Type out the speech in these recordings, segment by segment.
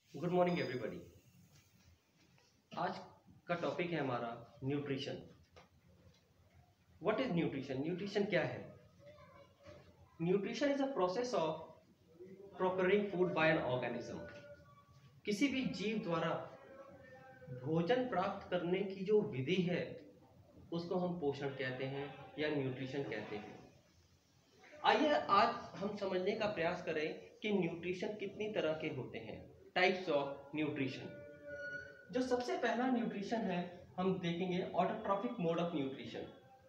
Good morning everybody. आज का topic है हमारा nutrition. What is nutrition? Nutrition क्या है? Nutrition is a process of procuring food by an organism. किसी भी जीव द्वारा भोजन प्राप्त करने की जो विधि है उसको हम पोषण कहते हैं या न्यूट्रिशन कहते हैं। आइए आज हम समझने का प्रयास करें कि न्यूट्रिशन कितनी तरह के होते हैं, टाइप्स ऑफ न्यूट्रिशन। जो सबसे पहला न्यूट्रिशन है हम देखेंगे autotrophic mode of nutrition.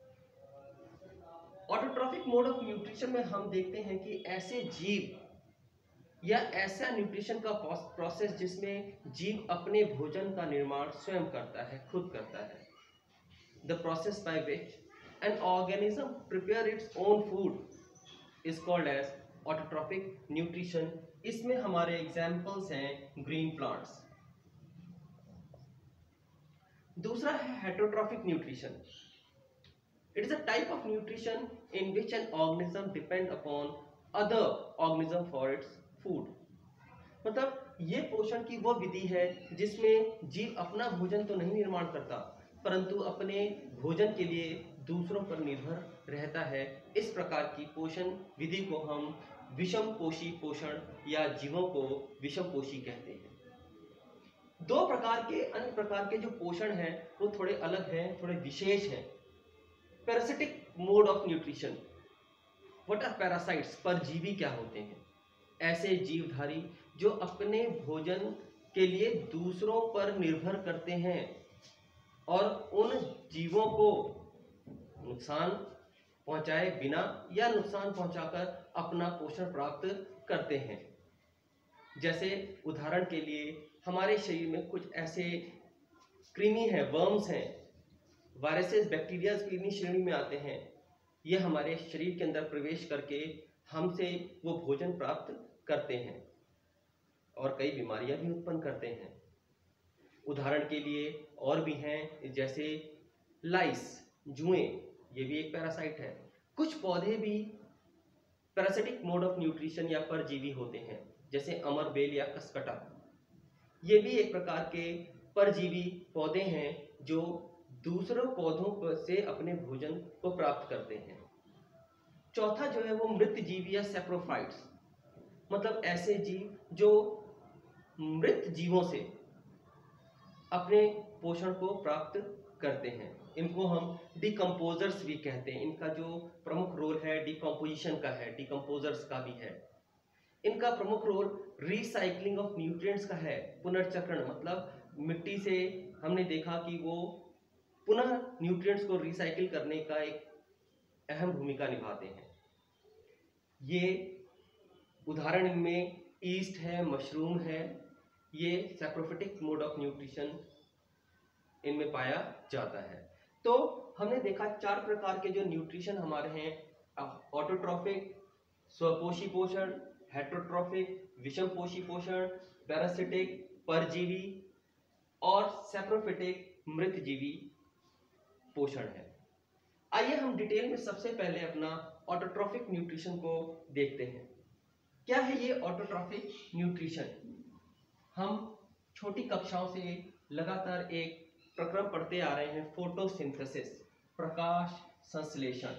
Autotrophic mode of nutrition में हम देखते हैं कि ऐसे जीव या ऐसा न्यूट्रिशन का प्रोसेस जिसमें जीव अपने भोजन का निर्माण स्वयं करता है, खुद करता है। The process by which an organism prepare its own food is called as autotrophic nutrition. इसमें हमारे एग्जाम्पल्स हैं ग्रीन प्लांट्स। दूसरा है heterotrophic nutrition. It is a type of nutrition in which an organism depend upon other organism for its food. मतलब ये पोषण की वो विधि है जिसमें जीव अपना भोजन तो नहीं निर्माण करता परंतु अपने भोजन के लिए दूसरों पर निर्भर रहता है। इस प्रकार की पोषण विधि को हम विषम पोषी पोषण या जीवों को विषम पोषी कहते हैं। दो प्रकार के अन्य प्रकार के जो पोषण हैं वो थोड़े अलग हैं, थोड़े विशेष हैं। Parasitic mode of nutrition. What are parasites? परजीवी क्या होते हैं? ऐसे जीवधारी जो अपने भोजन के लिए दूसरों पर निर्भर करते हैं और उन जीवों को नुकसान पहुंचाए बिना या नुकसान पहुंचाकर अपना पोषण प्राप्त करते हैं। जैसे उदाहरण के लिए हमारे शरीर में कुछ ऐसे कृमि हैं, वर्म्स हैं, वायरसेस, बैक्टीरिया भी इन्हीं श्रेणी में आते हैं। ये हमारे शरीर के अंदर प्रवेश करके हमसे वो भोजन प्राप्त करते हैं और कई बीमारियां भी उत्पन्न करते हैं। उदाहरण के लिए और भी हैं जैसे लाइस, जुएं, ये भी एक पैरासाइट है। कुछ पौधे भी पैरासिटिक मोड ऑफ न्यूट्रिशन या परजीवी होते हैं जैसे अमर बेल या कसकटा। ये भी एक प्रकार के परजीवी पौधे हैं जो दूसरों पौधों से अपने भोजन को प्राप्त करते हैं। चौथा जो है वो मृत जीव या सैप्रोफाइट्स, मतलब ऐसे जीव जो मृत जीवों से अपने पोषण को प्राप्त करते हैं। इनको हम डिकम्पोजर्स भी कहते हैं। इनका जो प्रमुख रोल है डिकम्पोजिशन का है, डिकम्पोजर्स का भी है। इनका प्रमुख रोल रिसाइकलिंग ऑफ न्यूट्रिएंट्स का है। पुनर्चक्रण, मतलब मिट्टी से हमने देखा कि वो पुनः न्यूट्रिएंट्स को रिसाइकिल करने का एक अहम भूमिका निभाते हैं। ये उदाहरण इनमें ईस्ट है, मशरूम है। ये सैप्रोफिटिक मोड ऑफ न्यूट्रिशन इनमें पाया जाता है। तो हमने देखा चार प्रकार के जो न्यूट्रिशन हमारे हैं, ऑटोट्रॉफिक स्वपोषी पोषण, हेटरोट्रॉफिक विषम पोषी पोषण, पैरासिटिक परजीवी और सैप्रोफिटिक मृतजीवी पोषण है। आइए हम डिटेल में सबसे पहले अपना ऑटोट्रॉफिक न्यूट्रिशन को देखते हैं। क्या है ये ऑटोट्रॉफिक न्यूट्रिशन? हम छोटी कक्षाओं से लगातार एक प्रक्रम पढ़ते आ रहे हैं, फोटोसिंथेसिस, प्रकाश संश्लेषण।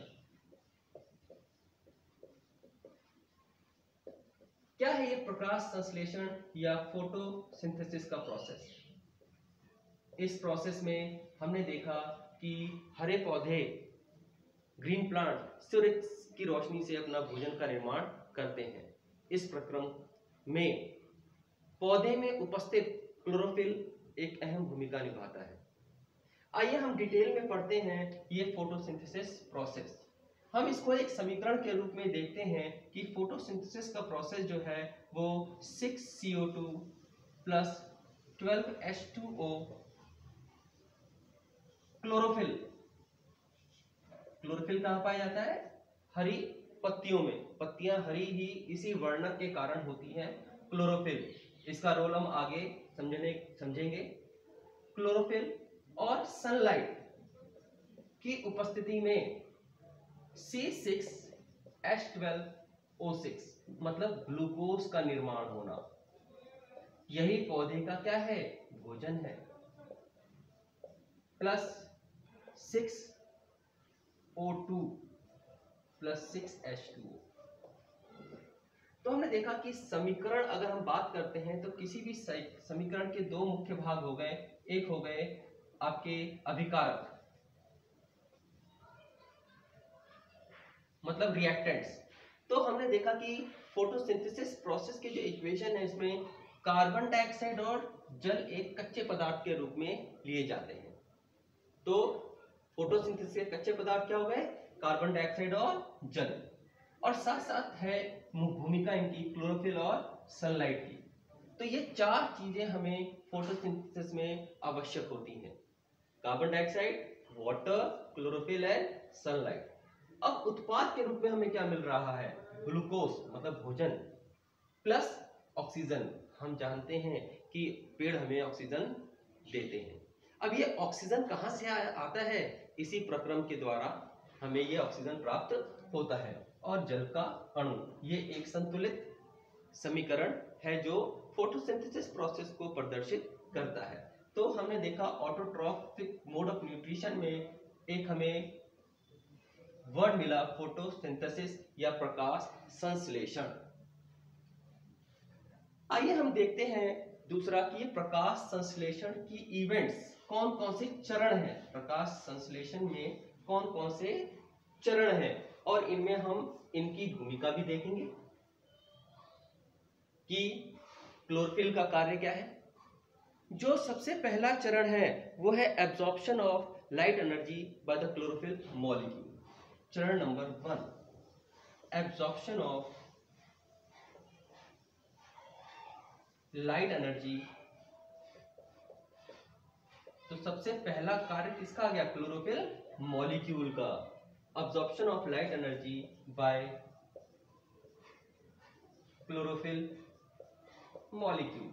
क्या है ये प्रकाश संश्लेषण या फोटोसिंथेसिस का प्रोसेस? इस प्रोसेस में हमने देखा कि हरे पौधे, ग्रीन प्लांट सूर्य की रोशनी से अपना भोजन का निर्माण करते हैं। इस प्रक्रम में पौधे में उपस्थित क्लोरोफिल एक अहम भूमिका निभाता है। आइए हम डिटेल में पढ़ते हैं ये फोटोसिंथेसिस प्रोसेस। हम इसको एक समीकरण के रूप में देखते हैं कि फोटोसिंथेसिस का प्रोसेस जो है वो 6CO2 plus 12H2O chlorophyll. Chlorophyll कहाँ पाया जाता है? हरी पत्तियों में। पत्तियां हरी ही इसी वर्णक के कारण होती हैं, क्लोरोफिल। इसका रोल हम आगे समझेंगे। क्लोरोफिल और सनलाइट की उपस्थिति में C6H12O6 मतलब ग्लूकोज का निर्माण होना। यही पौधे का क्या है, भोजन है, प्लस 6O2 प्लस 6H2O। तो हमने देखा कि समीकरण अगर हम बात करते हैं तो किसी भी समीकरण के दो मुख्य भाग हो गए, एक हो गए आपके अभिकारक मतलब रिएक्टेंट्स। तो हमने देखा कि फोटोसिंथेसिस प्रोसेस के जो इक्वेशन है इसमें कार्बन डाइऑक्साइड और जल एक कच्चे पदार्थ के रूप में लिए जाते हैं। तो फोटोसिंथेसिस के कच्चे पदार्थ क्या हो गए, कार्बन डाइऑक्साइड और जल, और साथ साथ है भूमिका इनकी क्लोरोफिल और सनलाइट की। तो ये चार चीजें हमें फोटोसिंथेसिस में आवश्यक होती हैं, carbon dioxide, water, chlorophyll and sunlight. अब उत्पाद के रूप में हमें क्या मिल रहा है, ग्लूकोज मतलब भोजन, प्लस ऑक्सीजन। हम जानते हैं कि पेड़ हमें ऑक्सीजन देते हैं। अब ये ऑक्सीजन कहाँ से आता है, इसी प्रक्रम के द्वारा हमें ये ऑक्सीजन प्राप्त होता है। और जल का अणु, ये एक संतुलित समीकरण है जो फोटोसिंथेसिस प्रोसेस को प्रदर्शित करता है। तो हमने देखा ऑटोट्रॉफिक मोड ऑफ न्यूट्रिशन में एक हमें वर्ड मिला फोटोसिंथेसिस या प्रकाश संश्लेषण। आइए हम देखते हैं दूसरा कि ये प्रकाश संश्लेषण की इवेंट्स कौन कौन से चरण हैं, प्रकाश संश्लेषण में कौन कौन से चरण हैं, और इनमें हम इनकी भूमिका भी देखेंगे कि क्लोरोफिल का कार्य क्या है। जो सबसे पहला चरण है वो है absorption of light energy by the chlorophyll molecule. चरण नंबर 1, एब्जॉर्प्शन ऑफ लाइट एनर्जी। तो सबसे पहला कार्य किसका आ गया, क्लोरोफिल मॉलिक्यूल का, absorption of light energy by chlorophyll molecule.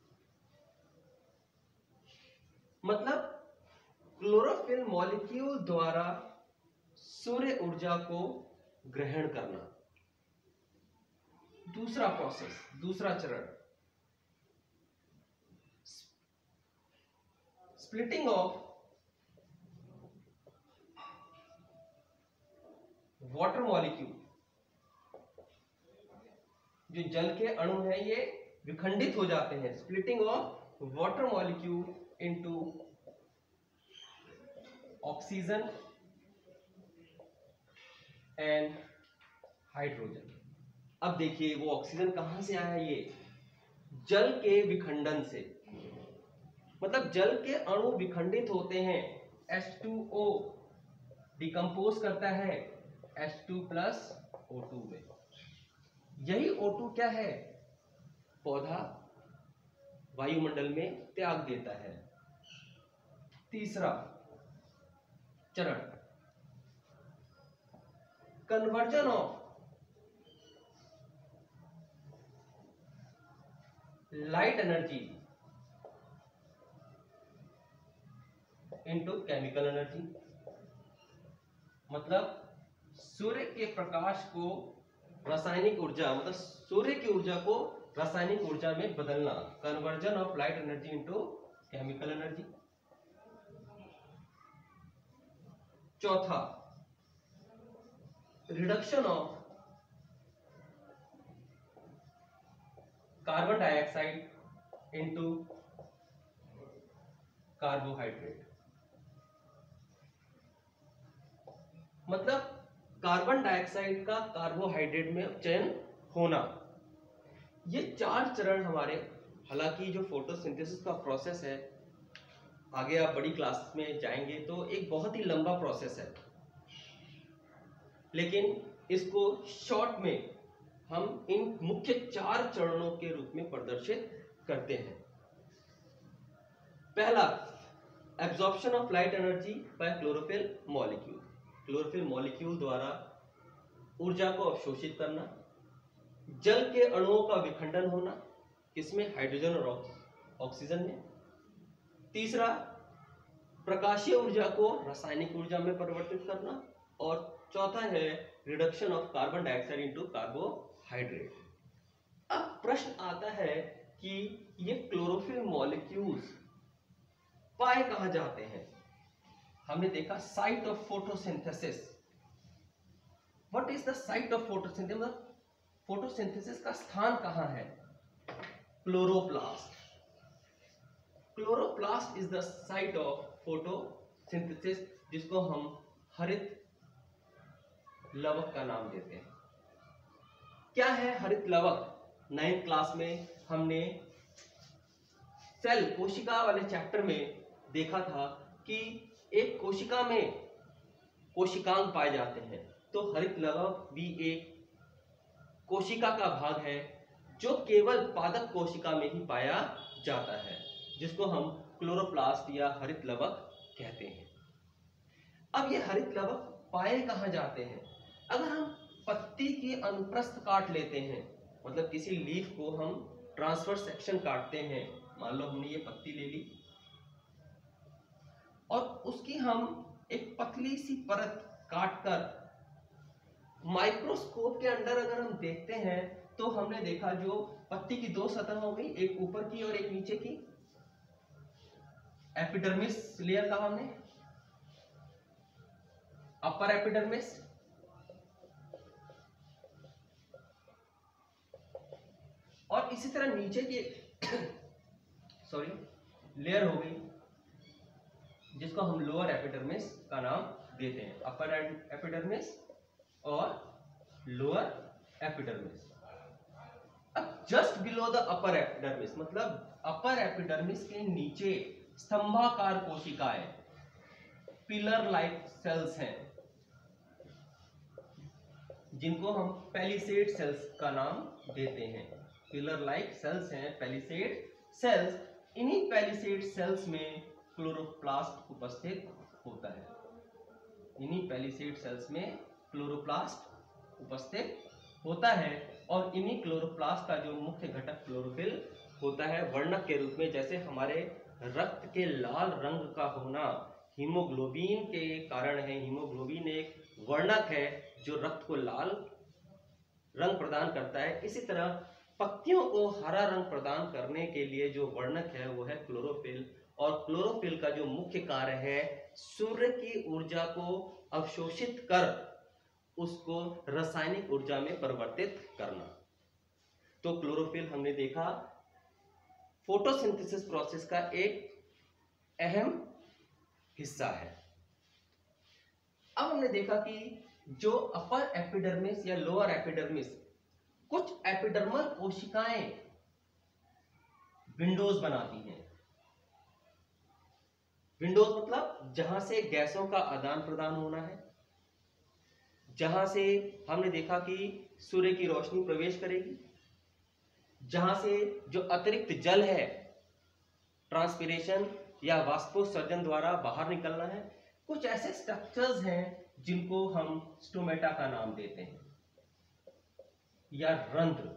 मतलब क्लोरोफिल मॉलिक्यूल द्वारा सूर्य ऊर्जा को ग्रहण करना। दूसरा प्रोसेस, दूसरा चरण, स्प्लिटिंग ऑफ वाटर मॉलिक्यूल। जो जल के अणु हैं ये विखंडित हो जाते हैं, splitting of water molecule into oxygen and hydrogen. अब देखिए वो ऑक्सीजन कहां से आया, ये जल के विखंडन से। मतलब जल के अणु विखंडित होते हैं, H2O डिकम्पोज करता है H2 प्लस O2 में। यही O2 क्या है, पौधा वायुमंडल में त्याग देता है। तीसरा चरण, conversion of light energy into chemical energy. मतलब सूर्य के प्रकाश को रासायनिक ऊर्जा, मतलब सूर्य की ऊर्जा को रासायनिक ऊर्जा में बदलना, conversion of light energy into chemical energy. चौथा, reduction of carbon dioxide into carbohydrate. मतलब कार्बन डाइऑक्साइड का कार्बोहाइड्रेट में चयन होना। ये चार चरण हमारे, हालांकि जो फोटोसिंथेसिस का प्रोसेस है, आगे आप बड़ी क्लास में जाएंगे तो एक बहुत ही लंबा प्रोसेस है, लेकिन इसको शॉर्ट में हम इन मुख्य चार चरणों के रूप में प्रदर्शित करते हैं। पहला, absorption of light energy by chlorophyll molecule. Chlorophyll molecule द्वारा ऊर्जा को अवशोषित करना, जल के अणुओं का विखंडन होना, किसमें, हाइड्रोजन और ऑक्सीजन में। तीसरा, प्रकाशीय ऊर्जा को रासायनिक ऊर्जा में परिवर्तित करना, और चौथा है reduction of carbon dioxide into carbohydrate. अब प्रश्न आता है कि ये क्लोरोफिल मॉलिक्यूल्स पाए कहां जाते हैं? हमने देखा site of photosynthesis. What is the site of photosynthesis? मतलब फोटोसिंथेसिस का स्थान कहां है? Chloroplast. Chloroplast is the site of photosynthesis, जिसको हम हरित लवक का नाम देते हैं। क्या है हरित लवक? 9th क्लास में हमने सेल कोशिका वाले चैप्टर में देखा था कि एक कोशिका में कोशिकांग पाए जाते हैं, तो हरित लवक भी एक कोशिका का भाग है जो केवल पादप कोशिका में ही पाया जाता है, जिसको हम क्लोरोप्लास्ट या हरित लवक कहते हैं। अब ये हरित लवक पाए कहां जाते हैं? अगर हम पत्ती की अनुप्रस्थ काट लेते हैं, मतलब किसी लीफ को हम ट्रांसवर्स सेक्शन काटते हैं, मान लो हमने ये पत्ती ले ली और उसकी हम एक पतली सी परत काटकर माइक्रोस्कोप के अंदर अगर हम देखते हैं तो हमने देखा जो पत्ती की दो सतह हो गई, एक ऊपर की और एक नीचे की। एपिडर्मिस लेयर कहा हमने, अपर एपिडर्मिस, और इसी तरह नीचे की लेयर हो गई जिसको हम लोअर एपिडर्मिस का नाम देते हैं। अपर एपिडर्मिस और लोअर एपिडर्मिस। अब just below the upper epidermis, मतलब अपर एपिडर्मिस के नीचे स्तंभाकार कोशिकाएं, पिलर लाइक सेल्स हैं, जिनको हम पैलिसेड सेल्स का नाम देते हैं। पिलर लाइक सेल्स हैं, पैलिसेड सेल्स। इन्हीं पैलिसेड सेल्स में क्लोरोप्लास्ट उपस्थित होता है। इन्हीं पैलिसेड सेल्स में क्लोरोप्लास्ट उपस्थित होता है और इन्हीं क्लोरोप्लास्ट का जो मुख्य घटक क्लोरोफिल होता है, वर्णक के रूप में। जैसे हमारे रक्त के लाल रंग का होना हीमोग्लोबिन के कारण है। हीमोग्लोबिन एक वर्णक है जो रक्त को लाल रंग प्रदान करता है। इसी तरह पत्तियों को हरा रंग प्रदान करने के लिए जो वर्णक है वो है क्लोरोफिल। और क्लोरोफिल का जो मुख्य कार्य है सूर्य की ऊर्जा को अवशोषित कर उसको रासायनिक ऊर्जा में परिवर्तित करना। तो क्लोरोफिल हमने देखा फोटोसिंथेसिस प्रोसेस का एक अहम हिस्सा है। अब हमने देखा कि जो अपर एपिडर्मिस या लोअर एपिडर्मिस, कुछ एपिडर्मल कोशिकाएं विंडोज बनाती हैं। विंडोज मतलब जहां से गैसों का आदान प्रदान होना है, जहां से हमने देखा कि सूर्य की रोशनी प्रवेश करेगी, जहां से जो अतिरिक्त जल है ट्रांसपिरेशन या वाष्पोत्सर्जन द्वारा बाहर निकलना है। कुछ ऐसे स्ट्रक्चर्स हैं जिनको हम स्टोमेटा का नाम देते हैं या रंध्र।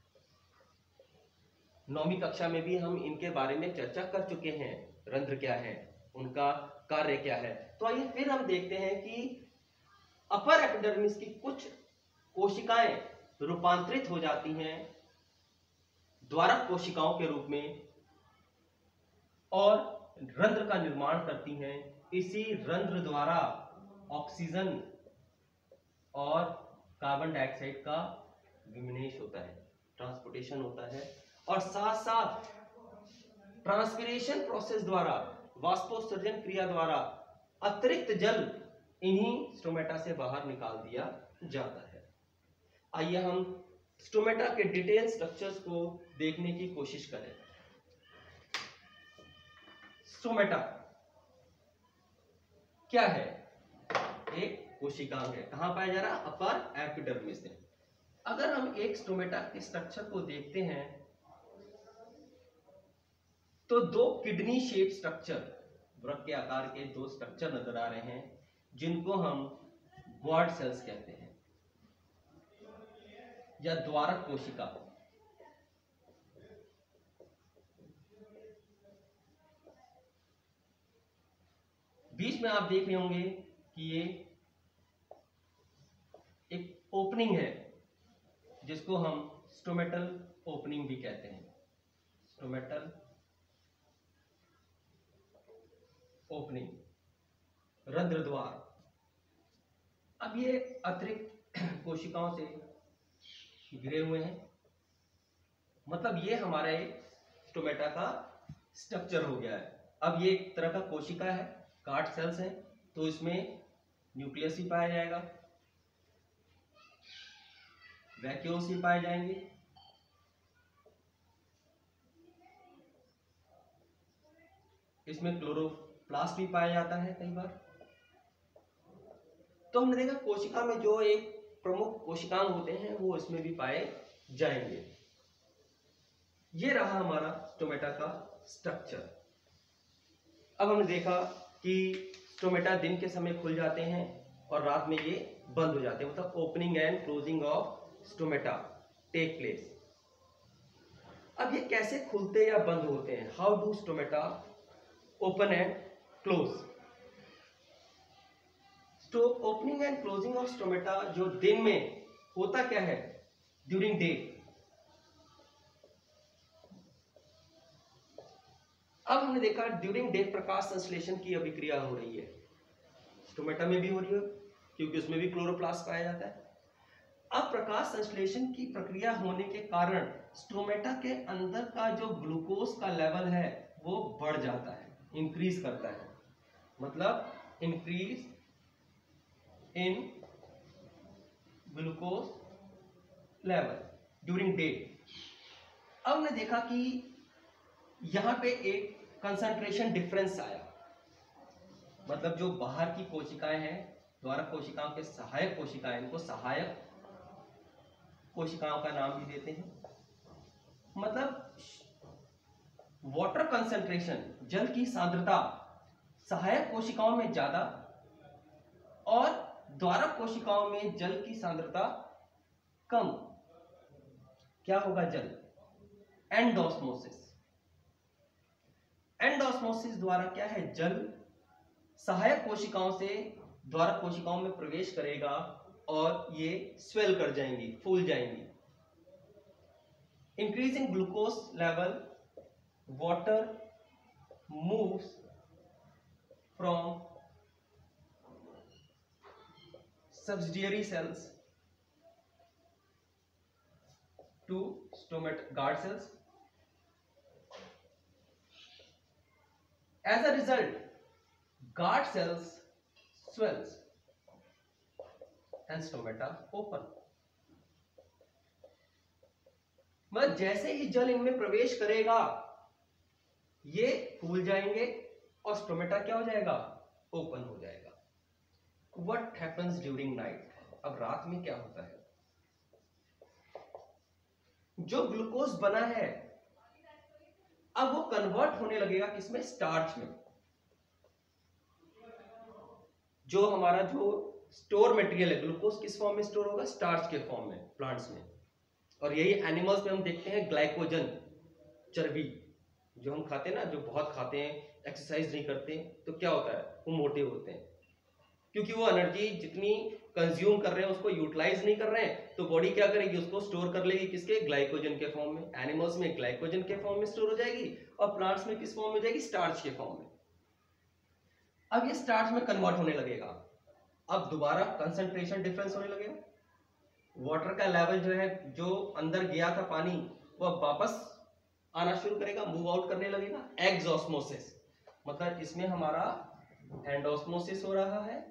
9वीं कक्षा में भी हम इनके बारे में चर्चा कर चुके हैं, रंध्र क्या है, उनका कार्य क्या है। तो आइए फिर हम देखते हैं कि अपर एपिडर्मिस की कुछ कोशिकाएं रूपांतरित हो जाती हैं द्वारक कोशिकाओं के रूप में और रंध्र का निर्माण करती हैं। इसी रंध्र द्वारा ऑक्सीजन और कार्बन डाइऑक्साइड का विनिमय होता है, ट्रांसपोर्टेशन होता है, और साथ साथ ट्रांसपिरेशन प्रोसेस द्वारा, वाष्पोत्सर्जन क्रिया द्वारा अतिरिक्त जल इन्हीं स्टोमेटा से बाहर निकाल दिया जाता है। आइए हम स्टोमेटा के डिटेल स्ट्रक्चर्स को देखने की कोशिश करें। स्टोमेटा क्या है? एक कोशिकांग है। कहां पाया जा रहा है? अपर एपिडर्मिस में। अगर हम एक स्टोमेटा के स्ट्रक्चर को देखते हैं तो दो किडनी शेप स्ट्रक्चर, वृक्क के आकार के दो स्ट्रक्चर नजर आ रहे हैं जिनको हम ग्वाड सेल्स कहते हैं या द्वारक कोशिका। बीच में आप देख रहे होंगे कि ये एक ओपनिंग है जिसको हम स्टोमेटल ओपनिंग भी कहते हैं। स्टोमेटल ओपनिंग, रंध्र द्वार। अब ये अतिरिक्त कोशिकाओं से घिरे हुए हैं, मतलब ये हमारा एक स्टोमेटा का स्ट्रक्चर हो गया है। अब ये एक तरह का कोशिका है, गार्ड सेल्स हैं, तो इसमें न्यूक्लियस ही पाया जाएगा, वैक्यूल्स ही पाए जाएंगे, इसमें क्लोरोप्लास्ट भी पाया जाता है कई बार। तो हमने देखा कोशिका में जो एक प्रमुख कोशिकांग होते हैं वो इसमें भी पाए जाएंगे। ये रहा हमारा स्टोमेटा का स्ट्रक्चर। अब हमने देखा कि स्टोमेटा दिन के समय खुल जाते हैं और रात में ये बंद हो जाते हैं, मतलब opening and closing of stomata take place. अब ये कैसे खुलते या बंद होते हैं? How do stomata open and close? तो opening and closing of stomata जो दिन में होता क्या है, ड्यूरिंग डे। अब हमने देखा ड्यूरिंग डे प्रकाश संश्लेषण की अभिक्रिया हो रही है, स्टोमेटा में भी हो रही है क्योंकि उसमें भी क्लोरोप्लास्ट पाया जाता है। अब प्रकाश संश्लेषण की प्रक्रिया होने के कारण स्टोमेटा के अंदर का जो ग्लूकोज का लेवल है वो बढ़ जाता है, इंक्रीज करता है, मतलब increase in glucose level during day. अब हमने देखा कि यहां पे एक कंसंट्रेशन डिफरेंस आया, मतलब जो बाहर की कोशिकाएं हैं, द्वारक कोशिकाओं के सहायक कोशिकाएं, इनको सहायक कोशिकाओं का नाम भी देते हैं। मतलब वाटर कंसंट्रेशन, जल की सांद्रता सहायक कोशिकाओं में ज्यादा और द्वारक कोशिकाओं में जल की सांद्रता कम। क्या होगा जल? एंडोस्मोसिस। एंडोस्मोसिस द्वारा क्या है, जल सहायक कोशिकाओं से द्वारक कोशिकाओं में प्रवेश करेगा और ये स्वेल कर जाएंगी, फूल जाएंगी। Increase in glucose level, water moves from subsidiary cells to stomata guard cells. As a result, guard cells swells and stomata open. मतलब जैसे ही जल इनमें प्रवेश करेगा ये फूल जाएंगे और स्टोमेटा क्या हो जाएगा, ओपन हो जाएगा। What happens during night? अब रात में क्या होता है, जो ग्लूकोज बना है अब वो कन्वर्ट होने लगेगा किसमें, स्टार्च में। जो हमारा जो स्टोर मटेरियल है, ग्लूकोज किस फॉर्म में स्टोर होगा, स्टार्च के फॉर्म में, प्लांट्स में। और यही एनिमल्स में हम देखते हैं ग्लाइकोजन, चर्बी जो हम खाते हैं ना, जो बहुत खाते हैं, एक्सरसाइज नहीं करते, तो क्या होता है, वो मोटे होते हैं, क्योंकि वो एनर्जी जितनी कंज्यूम कर रहे हैं उसको यूटिलाइज नहीं कर रहे हैं, तो बॉडी क्या करेगी, उसको स्टोर कर लेगी किसके, ग्लाइकोजन के फॉर्म में। एनिमल्स में ग्लाइकोजन के फॉर्म में स्टोर हो जाएगी और प्लांट्स में किस फॉर्म में जाएगी, स्टार्च के फॉर्म में। अब ये स्टार्च में कन्वर्ट होने लगेगा, अब दोबारा कंसंट्रेशन डिफरेंस होने लगेगा, वाटर का लेवल जो है, जो अंदर गया था पानी, वो अब वापस आना शुरू करेगा, मूव आउट करने लगेगा। एक्सऑस्मोसिस, मतलब इसमें हमारा एंडोस्मोसिस हो रहा है,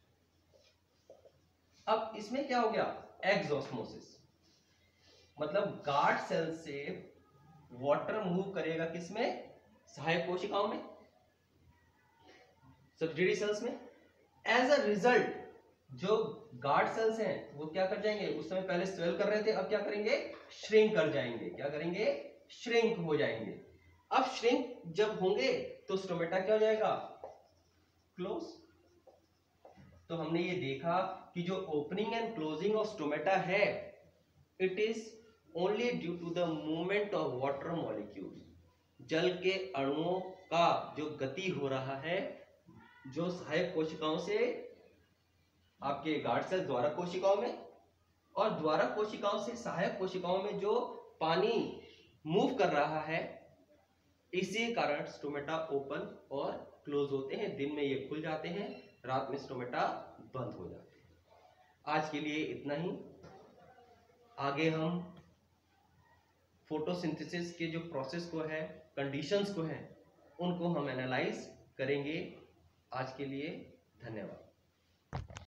अब इसमें क्या हो गया, एक्सऑस्मोसिस, मतलब गार्ड सेल से वाटर मूव करेगा किसमें, सहायक कोशिकाओं में, सब्सिडियरी सेल्स में। एज अ रिजल्ट जो गार्ड सेल्स हैं वो क्या कर जाएंगे, उस समय पहले स्वेल कर रहे थे, अब क्या करेंगे, श्रिंक कर जाएंगे। क्या करेंगे, श्रिंक हो जाएंगे। अब श्रिंक जब होंगे तो स्टोमेटा क्या हो जाएगा, क्लोज। तो हमने ये देखा कि जो opening and closing of stomata है, it is only due to the movement of water molecule, जल के अणुओं का जो गति हो रहा है, जो सहायक कोशिकाओं से आपके गार्ड सेल द्वारक कोशिकाओं में और द्वारक कोशिकाओं से सहायक कोशिकाओं में जो पानी मूव कर रहा है, इसी कारण स्टोमेटा ओपन और क्लोज होते हैं। दिन में ये खुल जाते हैं, रात में स्टोमेटा बंद हो जाते हैं। आज के लिए इतना ही। आगे हम फोटोसिंथेसिस के जो प्रोसेस को है, कंडीशंस को है, उनको हम एनालाइज करेंगे। आज के लिए धन्यवाद।